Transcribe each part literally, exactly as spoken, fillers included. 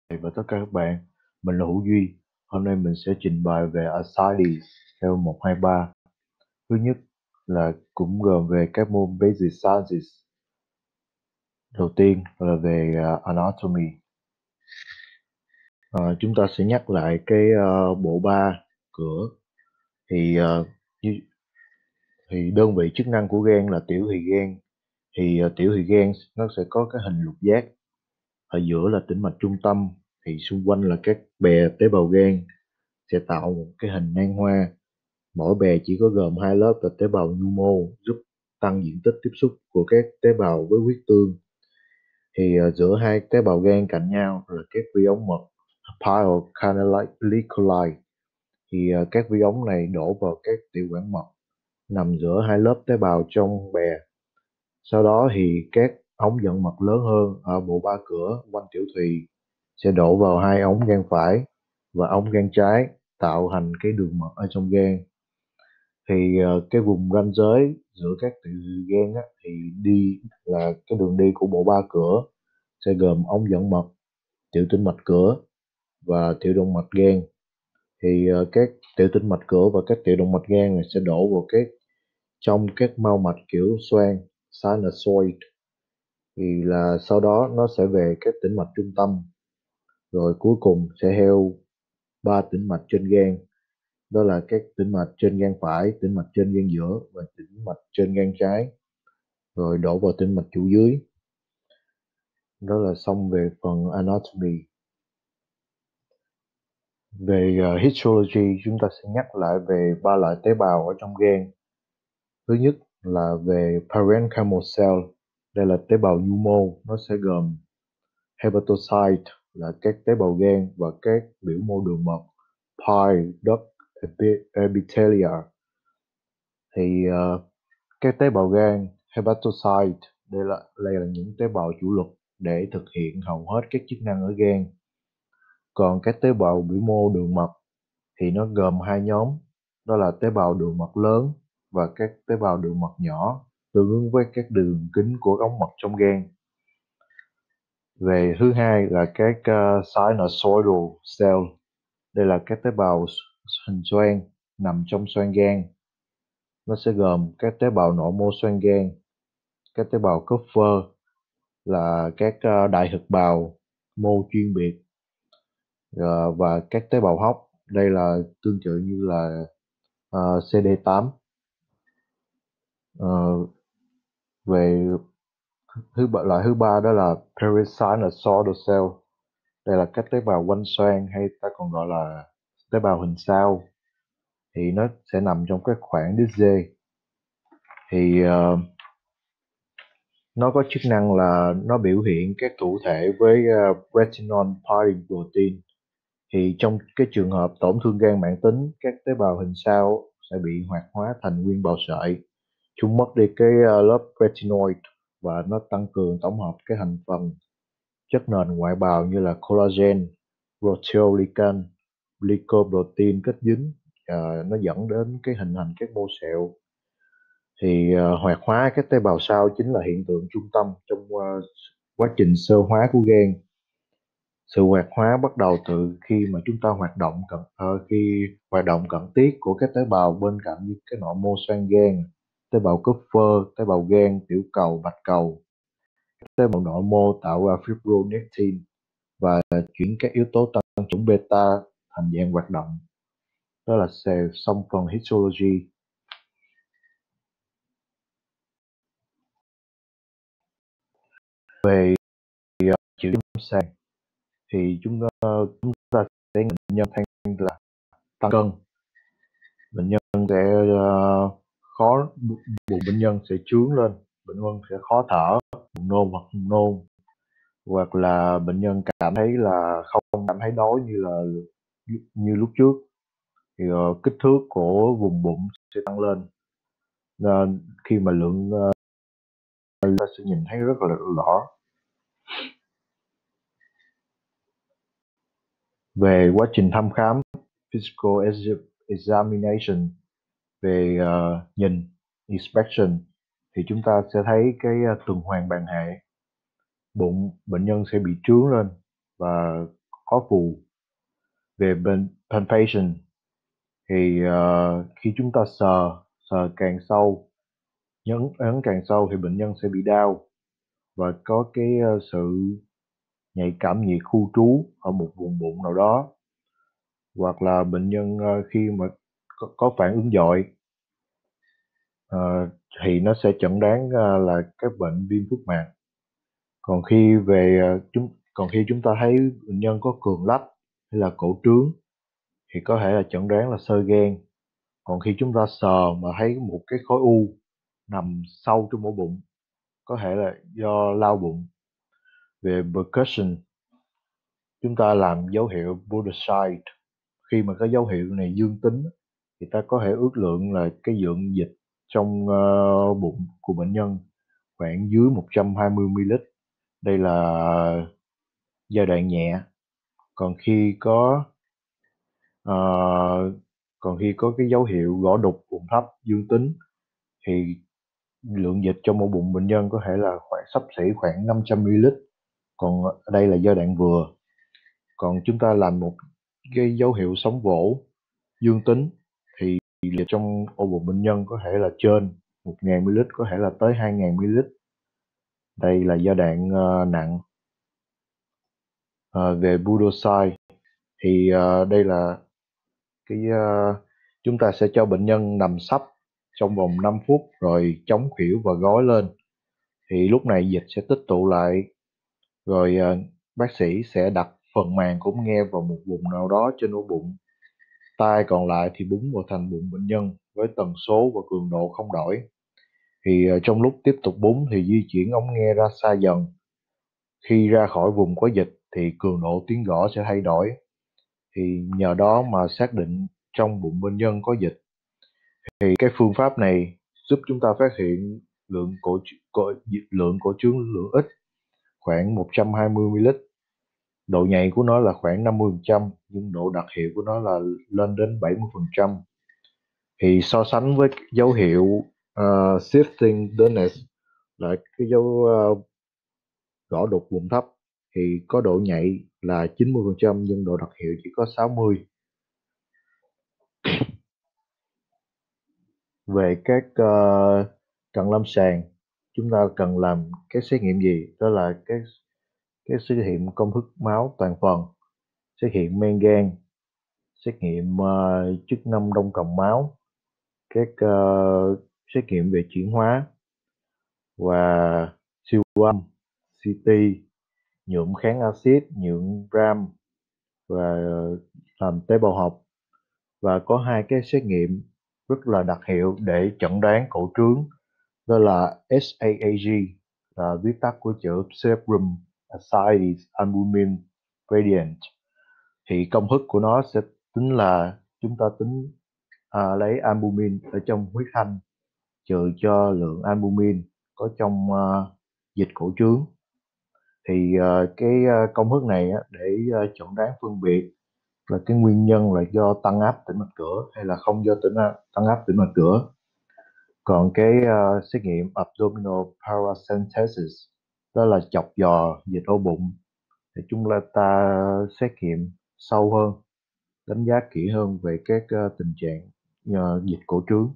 Và tất cả các bạn, mình là Hữu Duy. Hôm nay mình sẽ trình bày về ascites theo một hai ba. Thứ nhất là cũng gồm về các môn Basic Sciences. Đầu tiên là về uh, Anatomy. Ờ, chúng ta sẽ nhắc lại cái uh, bộ ba cửa. Thì uh, như, thì đơn vị chức năng của gan là tiểu thùy gan. Thì uh, tiểu thùy gan nó sẽ có cái hình lục giác. Ở giữa là tĩnh mạch trung tâm. Thì xung quanh là các bè tế bào gan sẽ tạo một cái hình nang hoa. Mỗi bè chỉ có gồm hai lớp là tế bào nhu mô giúp tăng diện tích tiếp xúc của các tế bào với huyết tương. Thì uh, giữa hai tế bào gan cạnh nhau là các vi ống mật pile canaliculi. Thì uh, các vi ống này đổ vào các tiểu quản mật nằm giữa hai lớp tế bào trong bè. Sau đó thì các ống dẫn mật lớn hơn ở bộ ba cửa quanh tiểu thùy sẽ đổ vào hai ống gan phải và ống gan trái, tạo thành cái đường mật ở trong gan. Thì uh, cái vùng ranh giới giữa các tiểu gan á, thì đi là cái đường đi của bộ ba cửa sẽ gồm ống dẫn mật, tiểu tĩnh mạch cửa và tiểu động mạch gan. Thì uh, các tiểu tĩnh mạch cửa và các tiểu động mạch gan này sẽ đổ vào các trong các mao mạch kiểu xoang sinusoid. Thì là sau đó nó sẽ về các tĩnh mạch trung tâm, rồi cuối cùng sẽ theo ba tĩnh mạch trên gan, đó là các tĩnh mạch trên gan phải, tĩnh mạch trên gan giữa và tĩnh mạch trên gan trái, rồi đổ vào tĩnh mạch chủ dưới. Đó là xong về phần anatomy. Về uh, histology, chúng ta sẽ nhắc lại về ba loại tế bào ở trong gan. Thứ nhất là về parenchymal cell. Đây là tế bào nhu mô, nó sẽ gồm hepatocyte là các tế bào gan và các biểu mô đường mật pile duct epithelia. Thì uh, các tế bào gan hepatocyte đây là đây là những tế bào chủ lực để thực hiện hầu hết các chức năng ở gan. Còn các tế bào biểu mô đường mật thì nó gồm hai nhóm, đó là tế bào đường mật lớn và các tế bào đường mật nhỏ, tương ứng với các đường kính của ống mật trong gan. Về thứ hai là các uh, sinusoidal cell. Đây là các tế bào hình xoang nằm trong xoang gan. Nó sẽ gồm các tế bào nội mô xoang gan, các tế bào Kupffer là các uh, đại thực bào mô chuyên biệt, uh, và các tế bào hóc. Đây là tương tự như là uh, xê đê tám. Uh, về thứ ba, loại thứ ba đó là perisinusoidal cell. Đây là các tế bào quanh xoang hay ta còn gọi là tế bào hình sao. Thì nó sẽ nằm trong các khoảng đít dê. Thì uh, nó có chức năng là nó biểu hiện các thụ thể với uh, retinol binding protein. Thì trong cái trường hợp tổn thương gan mãn tính, các tế bào hình sao sẽ bị hoạt hóa thành nguyên bào sợi. Chúng mất đi cái uh, lớp retinoid và nó tăng cường tổng hợp cái thành phần chất nền ngoại bào như là collagen, proteolycan, glycoprotein kết dính. Uh, nó dẫn đến cái hình thành các mô sẹo. Thì uh, hoạt hóa các tế bào sao chính là hiện tượng trung tâm trong uh, quá trình sơ hóa của gan. Sự hoạt hóa bắt đầu từ khi mà chúng ta hoạt động cận uh, khi hoạt động cận tiết của các tế bào bên cạnh như cái nội mô xoang gan, tế bào Kupffer, tế bào gan, tiểu cầu, bạch cầu, tế bào nội mô tạo ra fibronectin và chuyển các yếu tố tăng trưởng beta thành dạng hoạt động. Đó là xong phần histology. Về uh, triệu chứng lâm sàng thì chúng, uh, chúng ta sẽ bệnh nhân thấy là tăng cân, bệnh nhân sẽ uh, khó bụng bệnh nhân sẽ trướng lên, bệnh nhân sẽ khó thở, buồn nôn hoặc buồn nôn, hoặc là bệnh nhân cảm thấy là không cảm thấy đói như là như lúc trước. Thì uh, kích thước của vùng bụng sẽ tăng lên, nên khi mà lượng uh, ta sẽ nhìn thấy rất là rõ. Về quá trình thăm khám physical examination, về uh, nhìn inspection, thì chúng ta sẽ thấy cái uh, tuần hoàn bàng hệ, bụng bệnh nhân sẽ bị trướng lên và có phù. Về bên palpation thì uh, khi chúng ta sờ sờ càng sâu, nhấn ấn càng sâu thì bệnh nhân sẽ bị đau và có cái uh, sự nhạy cảm nhiệt khu trú ở một vùng bụng nào đó, hoặc là bệnh nhân uh, khi mà có, có phản ứng dội uh, thì nó sẽ chẩn đoán uh, là các bệnh viêm phúc mạc. Còn khi về uh, chúng còn khi chúng ta thấy bệnh nhân có cường lách hay là cổ trướng thì có thể là chẩn đoán là xơ gan. Còn khi chúng ta sờ mà thấy một cái khối u nằm sâu trong ổ bụng, có thể là do lao bụng. Về percussion, chúng ta làm dấu hiệu Budeside. Khi mà cái dấu hiệu này dương tính thì ta có thể ước lượng là cái lượng dịch trong uh, bụng của bệnh nhân khoảng dưới một trăm hai mươi mi-li-lít. Đây là giai đoạn nhẹ. Còn khi có uh, còn khi có cái dấu hiệu gõ đục bụng thấp dương tính thì lượng dịch trong ổ bụng bệnh nhân có thể là khoảng xấp xỉ khoảng năm trăm mi-li-lít. Còn ở đây là giai đoạn vừa. Còn chúng ta làm một cái dấu hiệu sóng vỗ dương tính thì dịch trong ổ bụng bệnh nhân có thể là trên một nghìn mi-li-lít, có thể là tới hai nghìn mi-li-lít. Đây là giai đoạn uh, nặng. Uh, về Budeside thì uh, đây là cái uh, chúng ta sẽ cho bệnh nhân nằm sấp trong vòng năm phút rồi chống khuỷu và gối lên. Thì lúc này dịch sẽ tích tụ lại, rồi uh, bác sĩ sẽ đặt phần màng của ống nghe vào một vùng nào đó trên ổ bụng. Tay còn lại thì búng vào thành bụng bệnh nhân với tần số và cường độ không đổi. Thì uh, trong lúc tiếp tục búng thì di chuyển ống nghe ra xa dần. Khi ra khỏi vùng có dịch thì cường độ tiếng gõ sẽ thay đổi. Thì nhờ đó mà xác định trong bụng bệnh nhân có dịch. Thì cái phương pháp này giúp chúng ta phát hiện lượng cổ, cổ lượng cổ trướng lượng ít, khoảng một trăm hai mươi mi-li-lít. Độ nhạy của nó là khoảng năm mươi phần trăm, nhưng độ đặc hiệu của nó là lên đến bảy mươi phần trăm. Thì so sánh với dấu hiệu uh, shifting dullness là cái dấu uh, gõ đục bụng thấp thì có độ nhạy là chín mươi phần trăm, nhưng độ đặc hiệu chỉ có sáu mươi. Về các uh, cận lâm sàng, chúng ta cần làm cái xét nghiệm gì? Đó là cái cái xét nghiệm công thức máu toàn phần, xét nghiệm men gan, xét nghiệm uh, chức năng đông cầm máu, các uh, xét nghiệm về chuyển hóa và siêu âm, xê tê, nhuộm kháng axit, nhuộm ram và làm tế bào học. Và có hai cái xét nghiệm rất là đặc hiệu để chẩn đoán cổ trướng, đó là ét a a giê, là viết tắt của chữ Serum Acidic Albumin Gradient. Thì công thức của nó sẽ tính là chúng ta tính à, lấy albumin ở trong huyết thanh trừ cho lượng albumin có trong uh, dịch cổ trướng. Thì uh, cái uh, công thức này á, để uh, chẩn đoán phân biệt là cái nguyên nhân là do tăng áp tĩnh mạch cửa hay là không do tĩnh tăng áp tĩnh mạch cửa. Còn cái uh, xét nghiệm abdominal paracentesis, đó là chọc giò dịch ổ bụng, thì chúng ta xét nghiệm sâu hơn, đánh giá kỹ hơn về các uh, tình trạng uh, dịch cổ trướng.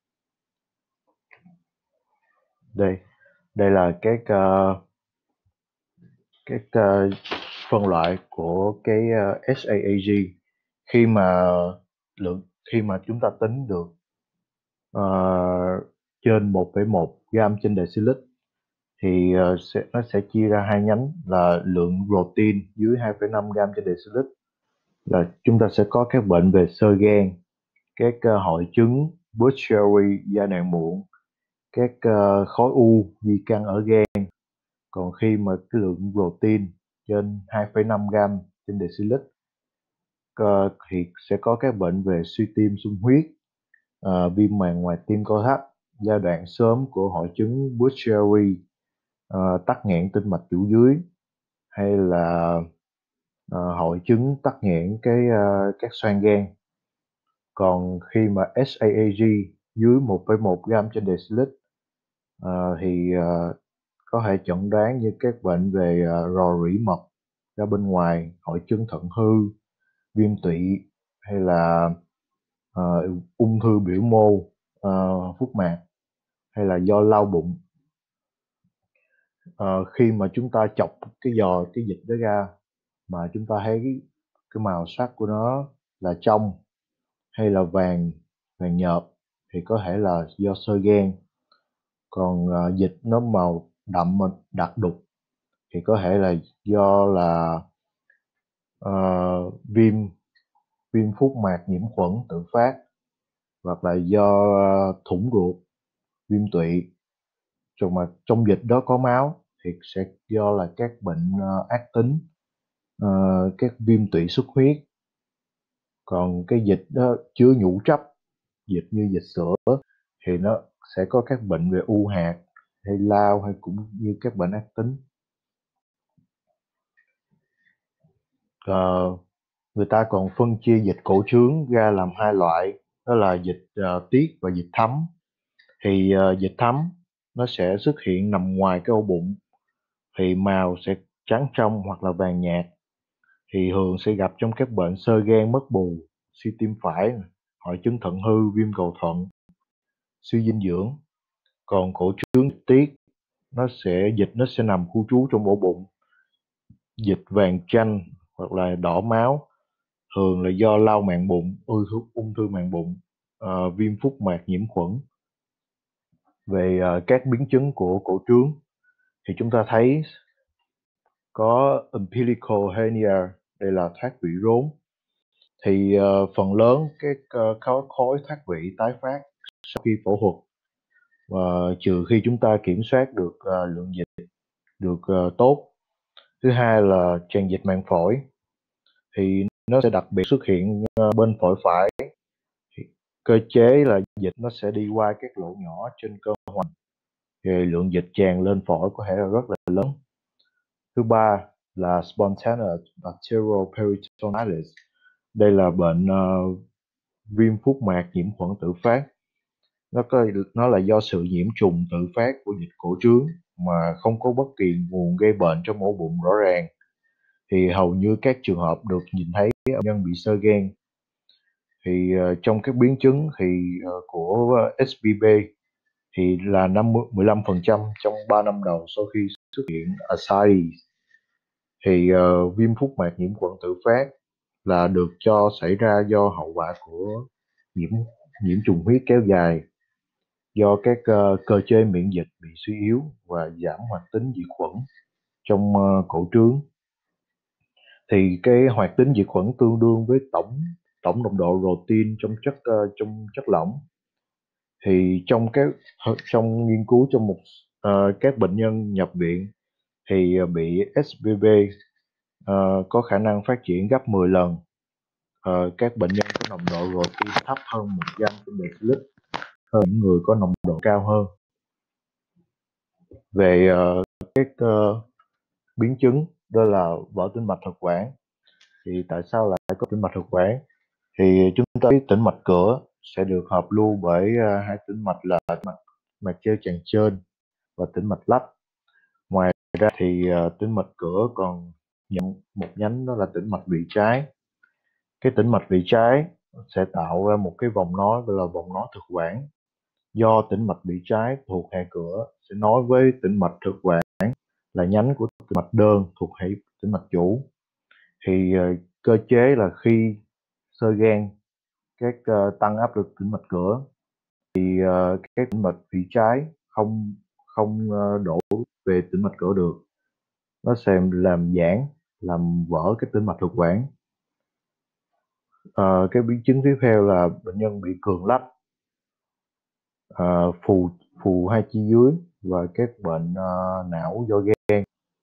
Đây, đây là các uh, các uh, phân loại của cái uh, ét a a giê. Khi mà lượng khi mà chúng ta tính được uh, trên một phẩy một gam trên decilit thì uh, sẽ, nó sẽ chia ra hai nhánh là lượng protein dưới hai phẩy năm gam trên decilit, là chúng ta sẽ có các bệnh về xơ gan, các uh, hội chứng Busch-Chiari giai đoạn muộn, các uh, khối u di căn ở gan. Còn khi mà cái lượng protein trên hai phẩy năm gam trên decilit uh, thì sẽ có các bệnh về suy tim sung huyết, uh, viêm màng ngoài tim co thắt giai đoạn sớm của hội chứng Busch-Chiari, uh, tắc nghẽn tĩnh mạch chủ dưới, hay là uh, hội chứng tắc nghẽn cái uh, các xoang gan. Còn khi mà ét a a giê dưới một phẩy một gam trên decilit uh, thì uh, có thể chẩn đoán như các bệnh về uh, rò rỉ mật, ra bên ngoài, hội chứng thận hư, viêm tụy, hay là uh, ung thư biểu mô, uh, phúc mạc, hay là do lao bụng. Uh, khi mà chúng ta chọc cái giò cái dịch đó ra mà chúng ta thấy cái, cái màu sắc của nó là trong hay là vàng vàng nhợt thì có thể là do xơ gan. Còn uh, dịch nó màu đậm mà đặc đục thì có thể là do là uh, viêm viêm phúc mạc nhiễm khuẩn tự phát, hoặc là do uh, thủng ruột, viêm tụy. Trong mà trong dịch đó có máu thì sẽ do là các bệnh uh, ác tính, uh, các viêm tụy xuất huyết. Còn cái dịch đó chứa nhũ trấp, dịch như dịch sữa thì nó sẽ có các bệnh về u hạt hay lao, hay cũng như các bệnh ác tính. Uh, người ta còn phân chia dịch cổ trướng ra làm hai loại, đó là dịch uh, tiết và dịch thấm. Thì uh, dịch thấm nó sẽ xuất hiện nằm ngoài cái ổ bụng, thì màu sẽ trắng trong hoặc là vàng nhạt, thì thường sẽ gặp trong các bệnh xơ gan mất bù, suy tim phải, hội chứng thận hư, viêm cầu thận, suy dinh dưỡng. Còn cổ trướng tiết nó sẽ dịch nó sẽ nằm khu trú trong ổ bụng, dịch vàng chanh hoặc là đỏ máu, thường là do lao màng bụng, ung thư, ung thư màng bụng, uh, viêm phúc mạc nhiễm khuẩn. Về uh, các biến chứng của cổ trướng thì chúng ta thấy có umbilical hernia, đây là thoát vị rốn. Thì uh, phần lớn các uh, khối, khối thoát vị tái phát sau khi phẫu thuật, và trừ khi chúng ta kiểm soát được uh, lượng dịch được uh, tốt. Thứ hai là tràn dịch màng phổi, thì nó sẽ đặc biệt xuất hiện uh, bên phổi phải. Thì cơ chế là dịch nó sẽ đi qua các lỗ nhỏ trên cơ hoành, thì lượng dịch tràn lên phổi có thể là rất là lớn. Thứ ba là spontaneous bacterial peritonitis, đây là bệnh uh, viêm phúc mạc nhiễm khuẩn tự phát. Nó có nó là do sự nhiễm trùng tự phát của dịch cổ trướng mà không có bất kỳ nguồn gây bệnh trong ổ bụng rõ ràng. Thì hầu như các trường hợp được nhìn thấy ở nhân bị xơ gan. Thì uh, trong các biến chứng thì uh, của uh, ét bê bê thì là mười lăm phần trăm trong ba năm đầu sau khi xuất hiện ascites. Thì uh, viêm phúc mạc nhiễm khuẩn tự phát là được cho xảy ra do hậu quả của nhiễm nhiễm trùng huyết kéo dài, do các uh, cơ chế miễn dịch bị suy yếu và giảm hoạt tính diệt khuẩn trong uh, cổ trướng. Thì cái hoạt tính diệt khuẩn tương đương với tổng tổng nồng độ protein trong chất uh, trong chất lỏng. Thì trong các trong nghiên cứu trong một uh, các bệnh nhân nhập viện thì uh, bị ét bê bê uh, có khả năng phát triển gấp mười lần. Uh, các bệnh nhân có nồng độ protein thấp hơn một gram trên deciliter hơn những người có nồng độ cao hơn. Về uh, các uh, biến chứng đó là vỡ tĩnh mạch thực quản. Thì tại sao lại có tĩnh mạch thực quản? Thì chúng ta biết tĩnh mạch cửa sẽ được hợp lưu bởi uh, hai tĩnh mạch là tĩnh mạch mạch treo tràng trên và tĩnh mạch lách. Ngoài ra thì uh, tĩnh mạch cửa còn nhận một nhánh, đó là tĩnh mạch vị trái. Cái tĩnh mạch vị trái sẽ tạo ra một cái vòng nối, gọi là vòng nối thực quản, do tĩnh mạch vị trái thuộc hệ cửa sẽ nối với tĩnh mạch thực quản là nhánh của tĩnh mạch đơn thuộc hệ tĩnh mạch chủ. Thì uh, cơ chế là khi xơ gan các uh, tăng áp lực tĩnh mạch cửa thì uh, các tĩnh mạch vị trái không không uh, đổ về tĩnh mạch cửa được, nó sẽ làm giãn, làm vỡ cái tĩnh mạch thực quản. Uh, cái biến chứng tiếp theo là bệnh nhân bị cường lách, uh, phù phù hai chi dưới và các bệnh uh, não do gan.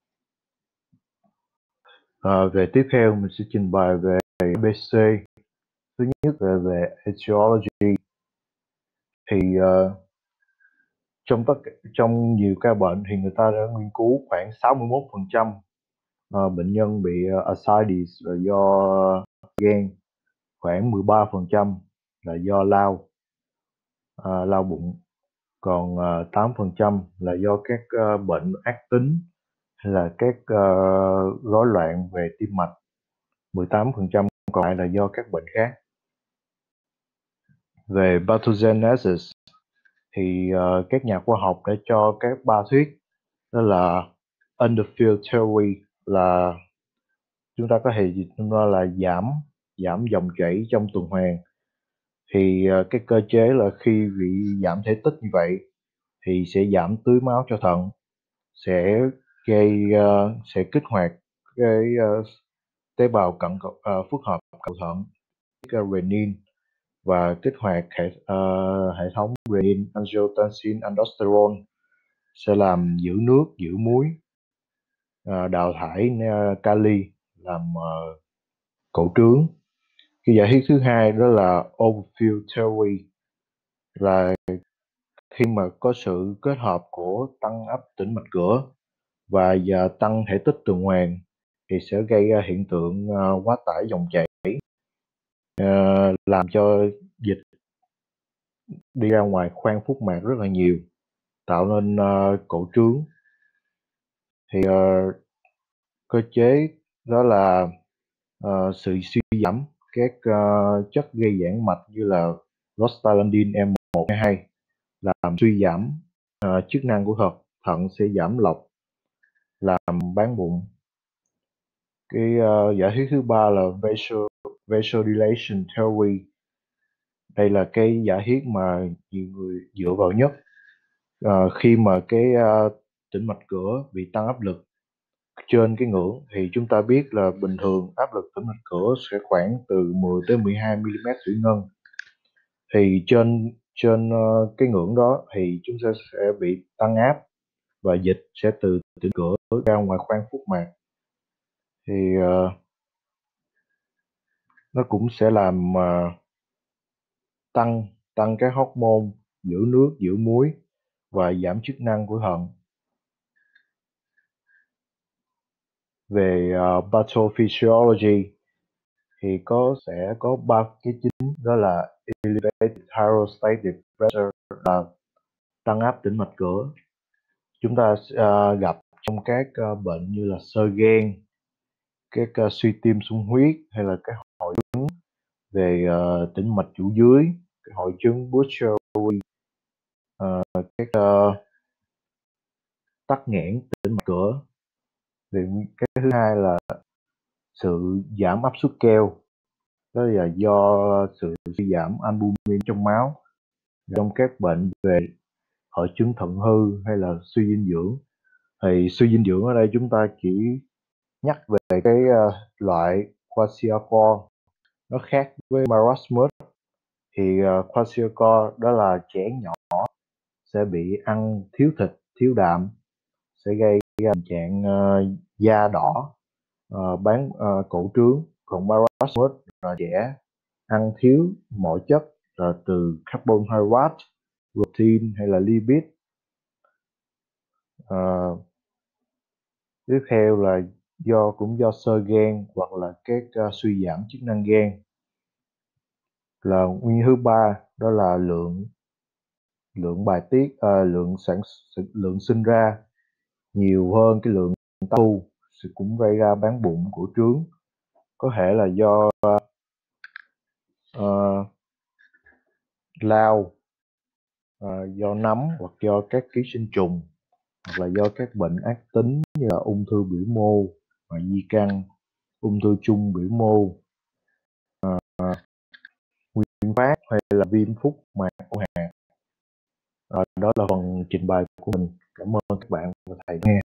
Uh, về tiếp theo mình sẽ trình bày về a bê xê. Thứ nhất là về etiology. Thì uh, trong tất trong nhiều ca bệnh thì người ta đã nghiên cứu khoảng sáu mươi mốt phần trăm uh, bệnh nhân bị uh, ascites là do gan, khoảng mười ba phần trăm là do lao uh, lao bụng, còn uh, tám phần trăm là do các uh, bệnh ác tính hay là các uh, rối loạn về tim mạch. mười tám phần trăm còn lại là do các bệnh khác. Về pathogenesis thì uh, các nhà khoa học đã cho các ba thuyết, đó là Underfield theory, là chúng ta có thể dịch nó là giảm giảm dòng chảy trong tuần hoàn. Thì uh, cái cơ chế là khi bị giảm thể tích như vậy thì sẽ giảm tưới máu cho thận, sẽ gây uh, sẽ kích hoạt cái uh, tế bào cận uh, phức hợp cầu thận, cái renin, và kích hoạt hệ, uh, hệ thống renin, angiotensin, aldosterone, sẽ làm giữ nước, giữ muối, uh, đào thải uh, kali, làm uh, cổ trướng. Cái giả thuyết thứ hai đó là Overfield theory, là khi mà có sự kết hợp của tăng áp tĩnh mạch cửa và, và tăng thể tích tuần hoàn thì sẽ gây ra hiện tượng uh, quá tải dòng chảy, uh, làm cho dịch đi ra ngoài khoang phúc mạc rất là nhiều, tạo nên uh, cổ trướng. Thì uh, cơ chế đó là uh, sự suy giảm các uh, chất gây giãn mạch như là prostaglandin M một hay hai, làm suy giảm uh, chức năng của thận, thận sẽ giảm lọc, làm bán bụng. Cái uh, giả thuyết thứ ba là vasod vasodilation theory. Đây là cái giả thuyết mà nhiều người dựa vào nhất. Uh, khi mà cái uh, tĩnh mạch cửa bị tăng áp lực trên cái ngưỡng, thì chúng ta biết là bình thường áp lực tĩnh mạch cửa sẽ khoảng từ mười tới mười hai mi-li-mét thủy ngân. Thì trên trên uh, cái ngưỡng đó thì chúng ta sẽ bị tăng áp và dịch sẽ từ tĩnh cửa ra ngoài khoang phúc mạc. Thì uh, nó cũng sẽ làm uh, tăng tăng các hormone giữ nước, giữ muối và giảm chức năng của thận. Về uh, pathophysiology thì có sẽ có ba cái chính, đó là elevated hydrostatic pressure, là tăng áp tĩnh mạch cửa. Chúng ta uh, gặp trong các uh, bệnh như là xơ gan, các uh, suy tim sung huyết, hay là các hội chứng về uh, tĩnh mạch chủ dưới, cái hội chứng Buerger, uh, các uh, tắc nghẽn tĩnh mạch cửa. Thì cái thứ hai là sự giảm áp suất keo, đó là do sự suy giảm albumin trong máu. Trong các bệnh về hội chứng thận hư hay là suy dinh dưỡng, thì suy dinh dưỡng ở đây chúng ta chỉ nhắc về cái uh, loại kwashiorkor, nó khác với marasmus. Thì uh, kwashiorkor đó là trẻ nhỏ sẽ bị ăn thiếu thịt, thiếu đạm, sẽ gây ra tình trạng uh, da đỏ, uh, bán uh, cổ trướng. Còn marasmus là trẻ ăn thiếu mọi chất, là từ carbohydrate, protein hay là lipid. Uh, tiếp theo là do cũng do xơ gan hoặc là các uh, suy giảm chức năng gan. Là nguyên thứ ba đó là lượng lượng bài tiết, uh, lượng sản lượng sinh ra nhiều hơn cái lượng tu, sẽ cũng gây ra bán bụng, cổ trướng. Có thể là do uh, lao, uh, do nấm, hoặc do các ký sinh trùng, hoặc là do các bệnh ác tính như là ung thư biểu mô và di căn, ung thư trung biểu mô, uh, nguyên phát hay là viêm phúc mạc ổ hạt. Uh, đó là phần trình bày của mình. Cảm ơn các bạn và thầy nghe.